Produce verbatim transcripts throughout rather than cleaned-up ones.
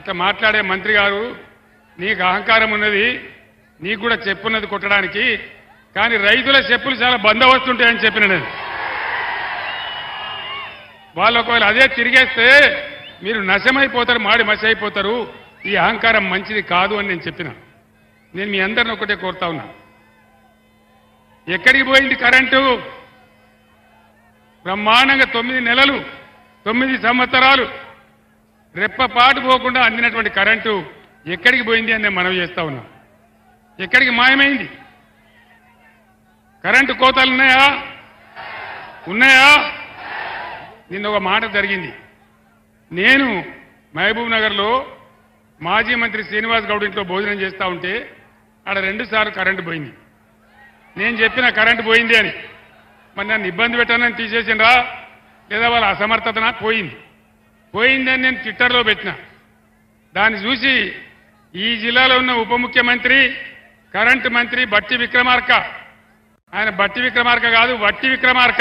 ఇట్లా మాట్లాడే మంత్రి గారు నీకు అహంకారం ఉన్నది, నీకు కూడా చెప్పున్నది కొట్టడానికి, కానీ రైతుల చెప్పులు చాలా బందోబస్తుంటాయని చెప్పిన నేను. వాళ్ళు ఒకవేళ అదే తిరిగేస్తే మీరు నశమైపోతారు, మాడి మసి అయిపోతారు, ఈ అహంకారం మంచిది కాదు అని నేను చెప్పిన. నేను మీ అందరిని ఒకటే కోరుతా ఉన్నా, ఎక్కడికి పోయింది కరెంటు? బ్రహ్మాండంగా తొమ్మిది నెలలు తొమ్మిది సంవత్సరాలు రెప్పపాటు పోకుండా అందినటువంటి కరెంటు ఎక్కడికి పోయింది అని నేను మనవి చేస్తా ఉన్నా. ఎక్కడికి మాయమైంది? కరెంటు కోతలు ఉన్నాయా? ఉన్నాయా? నిన్న ఒక మాట జరిగింది. నేను మహబూబ్ నగర్లో మాజీ మంత్రి శ్రీనివాస్ గౌడ్ ఇంట్లో భోజనం చేస్తూ ఉంటే ఆడ రెండు సార్లు కరెంటు పోయింది. నేను చెప్పిన కరెంటు పోయింది అని. మరి నన్ను ఇబ్బంది పెట్టానని తీసేసిండ్రా లేదా వాళ్ళ అసమర్థతన? పోయింది పోయిందని నేను ట్విట్టర్లో పెట్టిన. దాన్ని చూసి ఈ జిల్లాలో ఉన్న ఉప ముఖ్యమంత్రి కరెంటు మంత్రి బట్టి విక్రమార్క, ఆయన బట్టి విక్రమార్క కాదు వట్టి విక్రమార్క,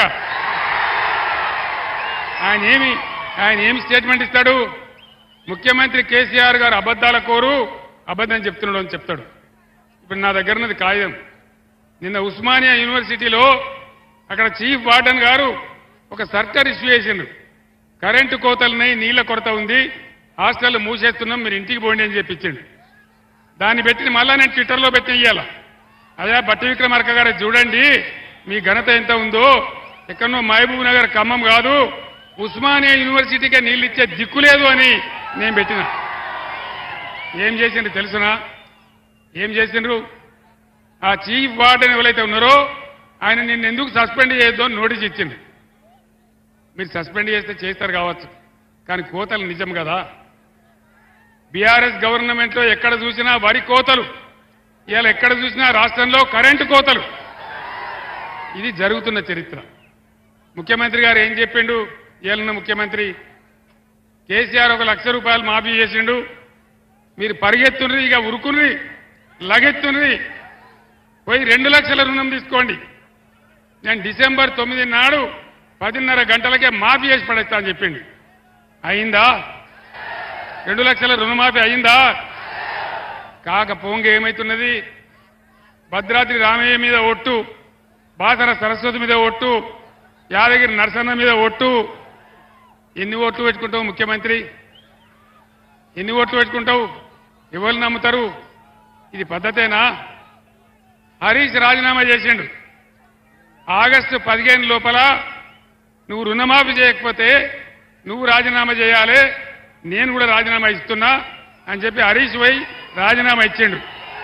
ఆయన ఏమి ఆయన ఏమి స్టేట్మెంట్ ఇస్తాడు? ముఖ్యమంత్రి కేసీఆర్ గారు అబద్ధాల కోరు, అబద్ధం చెప్తున్నాడు అని చెప్తాడు. ఇప్పుడు నా దగ్గర ఉన్నది కాగితం. నిన్న ఉస్మానియా యూనివర్సిటీలో అక్కడ చీఫ్ వార్డెన్ గారు ఒక సర్కార్ ఇష్యూ చేసిండ్రు. కరెంటు కోతలున్నాయి, నీళ్ల కొరత ఉంది, హాస్టల్ మూసేస్తున్నాం, మీరు ఇంటికి పోండి అని చెప్పించిండు. దాన్ని పెట్టి మళ్ళా నేను ట్విట్టర్లో పెట్టి ఇయ్యాల, అదే బట్టి విక్రమార్క గారు చూడండి మీ ఘనత ఎంత ఉందో, ఎక్కడనో మహబూబ్ నగర్ ఖమ్మం కాదు ఉస్మానియా యూనివర్సిటీకే నీళ్ళు ఇచ్చే దిక్కు లేదు అని నేను పెట్టిన. ఏం చేసిండ్రు తెలుసునా? ఏం చేసిండ్రు? ఆ చీఫ్ వార్డెన్ ఎవరైతే ఉన్నారో ఆయన నిన్ను ఎందుకు సస్పెండ్ చేయొద్దు అని నోటీస్ ఇచ్చింది. మీరు సస్పెండ్ చేస్తే చేస్తారు కావచ్చు, కానీ కోతలు నిజం కదా. బీఆర్ఎస్ గవర్నమెంట్లో ఎక్కడ చూసినా వరి కోతలు, ఇవాళ ఎక్కడ చూసినా రాష్ట్రంలో కరెంటు కోతలు. ఇది జరుగుతున్న చరిత్ర. ముఖ్యమంత్రి గారు ఏం చెప్పిండు? ఇవాళ ముఖ్యమంత్రి కేసీఆర్ ఒక లక్ష రూపాయలు మాఫీ చేసిండు, మీరు పరిగెత్తుని ఇక ఉరుకుని లగెత్తుని పోయి రెండు లక్షల రుణం తీసుకోండి, నేను డిసెంబర్ తొమ్మిది నాడు పదిన్నర గంటలకే మాఫీ చేసి పడేస్తా అని చెప్పిండు. అయిందా? రెండు లక్షల రుణమాఫీ అయిందా? కాకపోంగ ఏమైతున్నది? భద్రాద్రి రామయ్య మీద ఒట్టు, బాసర సరస్వతి మీద ఒట్టు, యాదగిరి నరసన్న మీద ఒట్టు. ఎన్ని ఓట్లు పెట్టుకుంటావు ముఖ్యమంత్రి? ఎన్ని ఓట్లు పెట్టుకుంటావు? ఎవరు నమ్ముతారు? ఇది పద్ధతేనా? హరీష్ రాజీనామా చేసిండు. ఆగస్టు పదిహేను లోపల నువ్వు రుణమాఫీ చేయకపోతే నువ్వు రాజీనామా చేయాలి, నేను కూడా రాజీనామా ఇస్తున్నా అని చెప్పి హరీష్ పోయి రాజీనామా ఇచ్చిండు.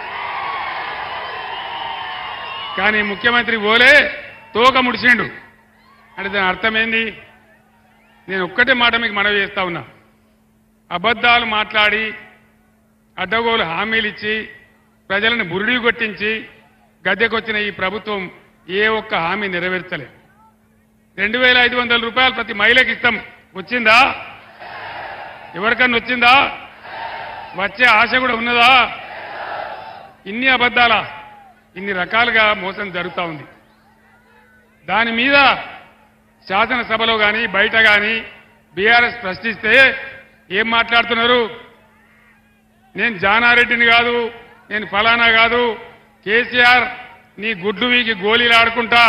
కానీ ముఖ్యమంత్రి ఓలే తోక ముడిచిండు. అంటే దాని అర్థమైంది? నేను ఒక్కటే మాట మీకు మనవి చేస్తా ఉన్నా, అబద్ధాలు మాట్లాడి అడ్డగోలు హామీలు ఇచ్చి ప్రజలను బురిడి కొట్టించి గద్దెకొచ్చిన ఈ ప్రభుత్వం ఏ ఒక్క హామీ నెరవేర్చలేదు. రెండు వేల ఐదు వందల రూపాయలు ప్రతి మహిళకి ఇస్తాం, వచ్చిందా? ఎవరికన్నా వచ్చిందా? వచ్చే ఆశ కూడా ఉన్నదా? ఇన్ని అబద్ధాలా? ఇన్ని రకాలుగా మోసం జరుగుతూ ఉంది. దాని మీద శాసనసభలో కానీ బయట కానీ బీఆర్ఎస్ ప్రశ్నిస్తే ఏం మాట్లాడుతున్నారు? నేను జానారెడ్డిని కాదు, నేను ఫలానా కాదు, కేసీఆర్ నీ గుడ్డు వీకి గోళీలు ఆడుకుంటా,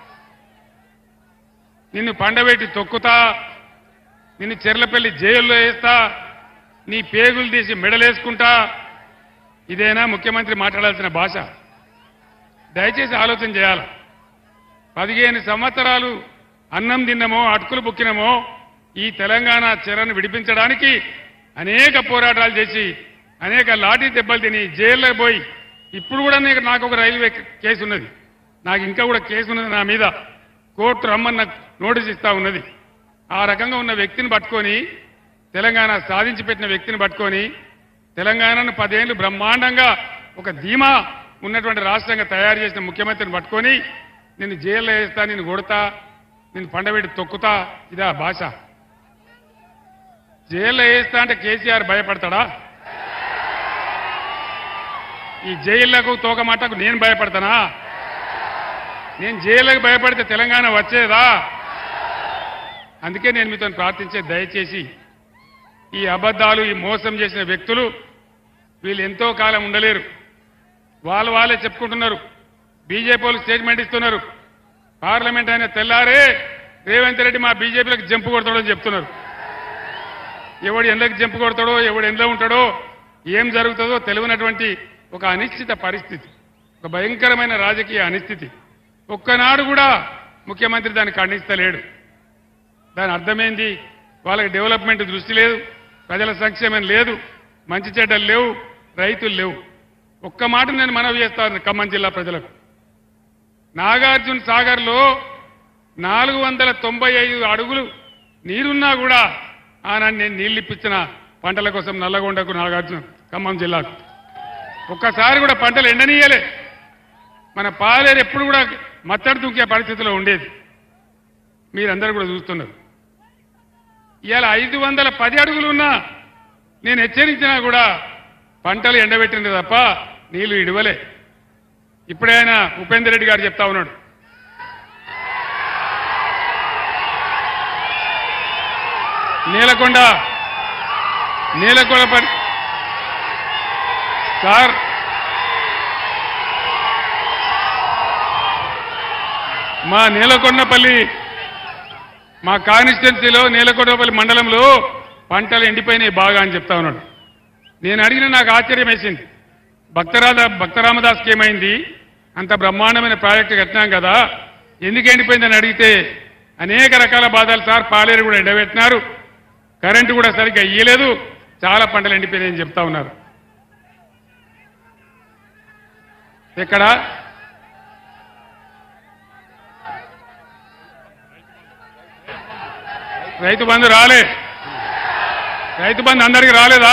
నిన్ను పండబెట్టి తొక్కుతా, నిన్ను చెర్లపల్లి జైల్లో వేస్తా, నీ పేగులు తీసి మెడలేసుకుంటా. ఇదేనా ముఖ్యమంత్రి మాట్లాడాల్సిన భాష? దయచేసి ఆలోచన చేయాలి. పదిహేను సంవత్సరాలు అన్నం తిన్నమో అటుకులు బుక్కినమో ఈ తెలంగాణ చెరను విడిపించడానికి అనేక పోరాటాలు చేసి అనేక లాఠీ దెబ్బలు తిని జైల్లో పోయి ఇప్పుడు కూడా నీకు నాకు ఒక రైల్వే కేసు ఉన్నది, నాకు ఇంకా కూడా కేసు ఉన్నది నా మీద, కోర్టు రమ్మని నాకు నోటీస్ ఇస్తా ఉన్నది. ఆ రకంగా ఉన్న వ్యక్తిని పట్టుకొని తెలంగాణ సాధించి పెట్టిన వ్యక్తిని పట్టుకొని తెలంగాణను పదేళ్లు బ్రహ్మాండంగా ఒక ధీమా ఉన్నటువంటి రాష్ట్రంగా తయారు చేసిన ముఖ్యమంత్రిని పట్టుకొని నిన్ను జైల్లో వేస్తా, నిన్ను కొడతా, నిన్ను పండబెట్టి తొక్కుతా, ఇదా భాష? జైల్లో వేస్తా అంటే కేసీఆర్ భయపడతాడా? ఈ జైళ్లకు తోకమాటకు నేను భయపడతానా? నేను జైళ్ళకు భయపడితే తెలంగాణ వచ్చేదా? అందుకే నేను మీతో ప్రార్థించే, దయచేసి ఈ అబద్ధాలు ఈ మోసం చేసిన వ్యక్తులు వీళ్ళు ఎంతో కాలం ఉండలేరు. వాళ్ళు వాళ్ళే చెప్పుకుంటున్నారు. బీజేపీ వాళ్ళు స్టేట్మెంట్ ఇస్తున్నారు. పార్లమెంట్ అయిన తెల్లారే రేవంత్ రెడ్డి మా బీజేపీలకు జంపు కొడతాడని చెప్తున్నారు. ఎవడు ఎందుకు జంపు కొడతాడో, ఎవడు ఎందులో ఉంటాడో, ఏం జరుగుతుందో తెలియనటువంటి ఒక అనిశ్చిత పరిస్థితి, ఒక భయంకరమైన రాజకీయ అనిశ్చితి. ఒక్కనాడు కూడా ముఖ్యమంత్రి దాన్ని ఖండిస్తలేడు. దాని అర్థమైంది, వాళ్ళకి డెవలప్మెంట్ దృష్టి లేదు, ప్రజల సంక్షేమం లేదు, మంచి చెడ్డలు లేవు, రైతులు లేవు. ఒక్క మాట నేను మనవి చేస్తాను ఖమ్మం జిల్లా ప్రజలకు. నాగార్జున సాగర్లో నాలుగు వందల తొంభై ఐదు అడుగులు నీరున్నా కూడా ఆనాడు నేను నీళ్ళు ఇప్పించిన పంటల కోసం నల్లగొండకు, నాగార్జున ఖమ్మం జిల్లాకు ఒక్కసారి కూడా పంటలు ఎండనీయలే. మన పాలేరు ఎప్పుడు కూడా మత్తడి దుంకే పరిస్థితిలో ఉండేది. మీరందరూ కూడా చూస్తున్నారు. ఇవాళ ఐదు వందల పది అడుగులు ఉన్నా నేను హెచ్చరించినా కూడా పంటలు ఎండబెట్టింది తప్ప నీళ్లు ఇడవలే. ఇప్పుడే ఆయన ఉపేందర్ రెడ్డి గారు చెప్తా ఉన్నాడు, నీలకొండ నీలకొండ పని సార్ మా నీలకొండపల్లి మా కాన్స్టిట్యున్సీలో నీలకొండపల్లి మండలంలో పంటలు ఎండిపోయినాయి బాగా అని చెప్తా ఉన్నాడు. నేను అడిగిన నాకు ఆశ్చర్యం వేసింది. భక్తరాధ భక్తరామదాస్కి ఏమైంది, అంత బ్రహ్మాండమైన ప్రాజెక్టు కట్టినాం కదా, ఎందుకు ఎండిపోయిందని అడిగితే అనేక రకాల బాధలు సార్, పాలేరు కూడా ఎండబెట్టినారు, కరెంటు కూడా సరిగ్గా ఇయ్యలేదు, చాలా పంటలు ఎండిపోయినాయని చెప్తా ఉన్నారు. ఎక్కడ రైతు బంధు రాలే? రైతు బంధు అందరికీ రాలేదా?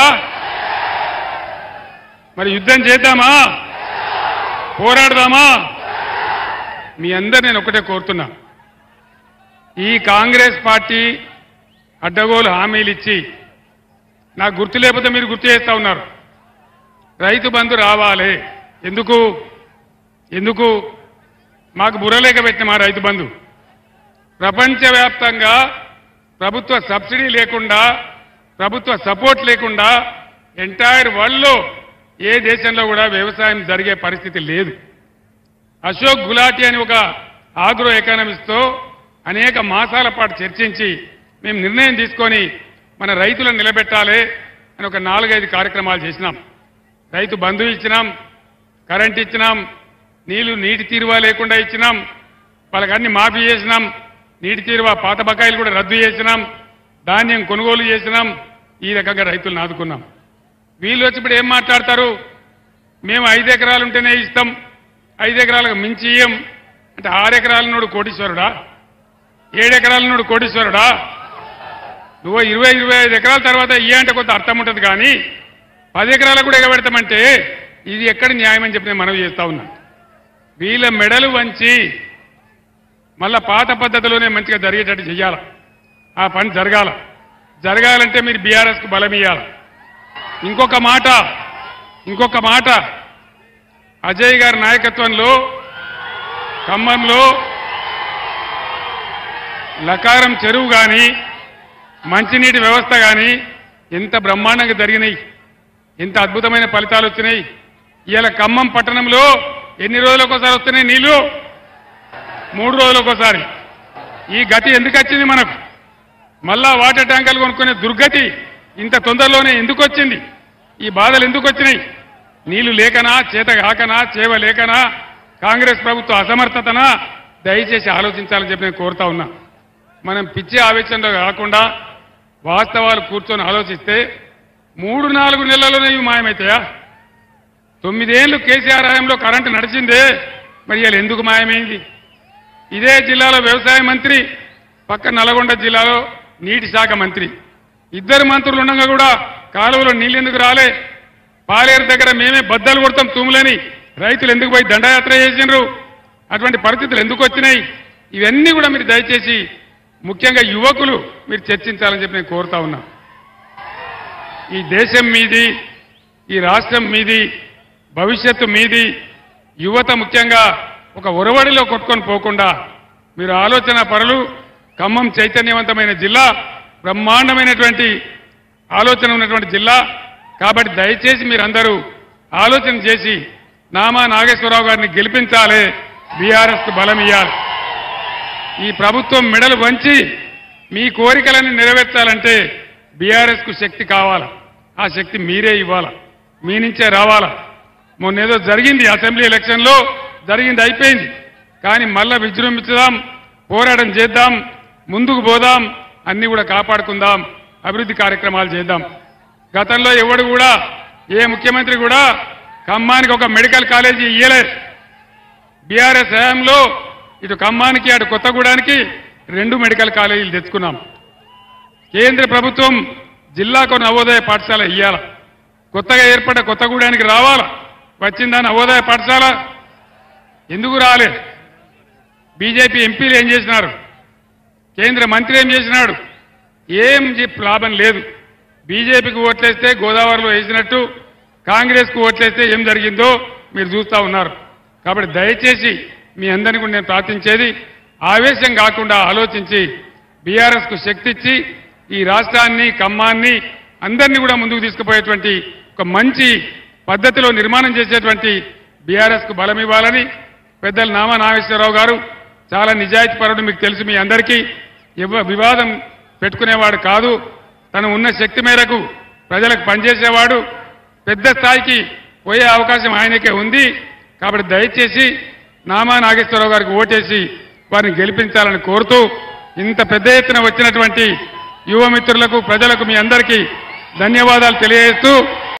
మరి యుద్ధం చేద్దామా, పోరాడదామా? మీ అందరు నేను ఒకటే కోరుతున్నా, ఈ కాంగ్రెస్ పార్టీ అడ్డగోలు హామీలు ఇచ్చి నాకు గుర్తు లేకపోతే మీరు గుర్తు చేస్తా ఉన్నారు. రైతు బంధు రావాలి. ఎందుకు ఎందుకు మాకు బుర్రలేక పెట్టిన మా రైతు బంధు ప్రపంచవ్యాప్తంగా ప్రభుత్వ సబ్సిడీ లేకుండా, ప్రభుత్వ సపోర్ట్ లేకుండా ఎంటైర్ వరల్డ్లో ఏ దేశంలో కూడా వ్యవసాయం జరిగే పరిస్థితి లేదు. అశోక్ గులాటి అని ఒక ఆగ్రో ఎకానమిస్ట్తో అనేక మాసాల పాటు చర్చించి మేము నిర్ణయం తీసుకొని మన రైతులను నిలబెట్టాలి అని ఒక నాలుగైదు కార్యక్రమాలు చేసినాం. రైతు బంధు ఇచ్చినాం, కరెంట్ ఇచ్చినాం, నీళ్లు నీటి తీరువా లేకుండా ఇచ్చినాం, వాళ్ళకి అన్ని మాఫీ చేసినాం, నీటి తీరువా పాత బకాయిలు కూడా రద్దు చేసినాం, ధాన్యం కొనుగోలు చేసినాం. ఈ రకంగా రైతులను ఆదుకున్నాం. వీళ్ళు వచ్చి ఇప్పుడు ఏం మాట్లాడతారు, మేము ఐదు ఎకరాలు ఉంటేనే ఇస్తాం, ఐదు ఎకరాలకు మించి ఇయ్యం అంటే ఆరు ఎకరాల నోడు కోటీశ్వరుడా, ఏడు ఎకరాల నోడు కోటీశ్వరుడా? నువ్వు ఇరవై ఇరవై ఐదు ఎకరాల తర్వాత ఇయ్య అంటే కొంత అర్థం ఉంటుంది, కానీ పది ఎకరాలకు కూడా ఎగబెడతామంటే ఇది ఎక్కడి న్యాయం అని చెప్పి నేను మనవి చేస్తా ఉన్నా. వీళ్ళ మెడలు వంచి మళ్ళా పాత పద్ధతిలోనే మంచిగా జరిగేటట్టు చెయ్యాలి. ఆ పని జరగాల. జరగాలంటే మీరు బీఆర్ఎస్కు బలం ఇయ్యాలి. ఇంకొక మాట ఇంకొక మాట అజయ్ గారి నాయకత్వంలో ఖమ్మంలో లకారం చెరువు కానీ, మంచినీటి వ్యవస్థ కానీ ఎంత బ్రహ్మాండంగా జరిగినాయి, ఎంత అద్భుతమైన ఫలితాలు వచ్చినాయి. ఇవాళ ఖమ్మం పట్టణంలో ఎన్ని రోజులకు ఒకసారి వస్తున్నాయి నీళ్లు? మూడు రోజులకు ఒకసారి. ఈ గతి ఎందుకు వచ్చింది మనకు? మళ్ళా వాటర్ ట్యాంకర్లు కొనుక్కునే దుర్గతి ఇంత తొందరలోనే ఎందుకు వచ్చింది? ఈ బాధలు ఎందుకు వచ్చినాయి? నీళ్లు లేకనా, చేత కాకనా, చేవ లేకనా, కాంగ్రెస్ ప్రభుత్వ అసమర్థతనా? దయచేసి ఆలోచించాలని చెప్పి నేను కోరుతా ఉన్నా. మనం పిచ్చి ఆవేశంలో కాకుండా వాస్తవాలు కూర్చొని ఆలోచిస్తే మూడు నాలుగు నెలల్లోనే ఇవి మాయమవుతాయా? తొమ్మిదేళ్లు కేసీఆర్ హయాంలో కరెంటు నడిచిందే, మరి ఇవాళ ఎందుకు మాయమైంది? ఇదే జిల్లాలో వ్యవసాయ మంత్రి, పక్క నల్గొండ జిల్లాలో నీటి శాఖ మంత్రి, ఇద్దరు మంత్రులు ఉండగా కూడా కాలువలో నీళ్ళు ఎందుకు రాలే? పాలేరు దగ్గర మేమే బద్దలు కొడతాం తూములని రైతులు ఎందుకు పోయి దండయాత్ర చేసిండ్రు? అటువంటి పరిస్థితులు ఎందుకు వచ్చినాయి? ఇవన్నీ కూడా మీరు దయచేసి ముఖ్యంగా యువకులు మీరు చర్చించాలని చెప్పి నేను కోరుతా ఉన్నా. ఈ దేశం మీది, ఈ రాష్ట్రం మీది, భవిష్యత్తు మీది. యువత ముఖ్యంగా ఒక ఒరవడిలో కొట్టుకొని పోకుండా మీరు ఆలోచన పరులు. ఖమ్మం చైతన్యవంతమైన జిల్లా, బ్రహ్మాండమైనటువంటి ఆలోచన ఉన్నటువంటి జిల్లా. కాబట్టి దయచేసి మీరందరూ ఆలోచన చేసి నామా నాగేశ్వరరావు గారిని గెలిపించాలి, బీఆర్ఎస్కు బలం ఇవ్వాలి. ఈ ప్రభుత్వం మెడలు వంచి మీ కోరికలను నెరవేర్చాలంటే బీఆర్ఎస్కు శక్తి కావాలా, ఆ శక్తి మీరే ఇవ్వాలా, మీ నుంచే రావాలా. మొన్నేదో జరిగింది అసెంబ్లీ ఎలక్షన్లో, జరిగింది అయిపోయింది. కానీ మళ్ళా విజృంభించుదాం, పోరాటం చేద్దాం, ముందుకు పోదాం, అన్ని కూడా కాపాడుకుందాం, అభివృద్ధి కార్యక్రమాలు చేద్దాం. గతంలో ఎవడు కూడా ఏ ముఖ్యమంత్రి కూడా ఖమ్మానికి ఒక మెడికల్ కాలేజీ ఇయ్యలేదు. బీఆర్ఎస్ హయాంలో ఇటు ఖమ్మానికి అటు కొత్తగూడానికి రెండు మెడికల్ కాలేజీలు తెచ్చుకున్నాం. కేంద్ర ప్రభుత్వం జిల్లాకు నవోదయ పాఠశాల ఇయ్యాల, కొత్తగా ఏర్పడ్డ కొత్తగూడానికి రావాలా, వచ్చిందా నవోదయ పాఠశాల? ఎందుకు రాలే? బీజేపీ ఎంపీలు ఏం చేసినారు? కేంద్ర మంత్రి ఏం చేసినాడు? ఏం చెప్పి లాభం లేదు. బీజేపీకి ఓట్లేస్తే గోదావరిలో వేసినట్టు, కాంగ్రెస్కు ఓట్లేస్తే ఏం జరిగిందో మీరు చూస్తూ ఉన్నారు. కాబట్టి దయచేసి మీ అందరినీ కూడా నేను ప్రార్థించేది, ఆవేశం కాకుండా ఆలోచించి బీఆర్ఎస్కు శక్తి ఇచ్చి ఈ రాష్ట్రాన్ని, ఖమ్మాన్ని అందరినీ కూడా ముందుకు తీసుకుపోయేటువంటి ఒక మంచి పద్ధతిలో నిర్మాణం చేసేటువంటి బీఆర్ఎస్కు బలం ఇవ్వాలని పెద్దలు నామా నాగేశ్వరరావు గారు చాలా నిజాయితీ పరుడు, మీకు తెలుసు. మీ అందరికీ వివాదం పెట్టుకునేవాడు కాదు. తను ఉన్న శక్తి మేరకు ప్రజలకు పనిచేసేవాడు. పెద్ద స్థాయికి పోయే అవకాశం ఆయనకే ఉంది. కాబట్టి దయచేసి నామా నాగేశ్వరరావు గారికి ఓటేసి వారిని గెలిపించాలని కోరుతూ, ఇంత పెద్ద ఎత్తున వచ్చినటువంటి యువ మిత్రులకు, ప్రజలకు మీ అందరికీ ధన్యవాదాలు తెలియజేస్తూ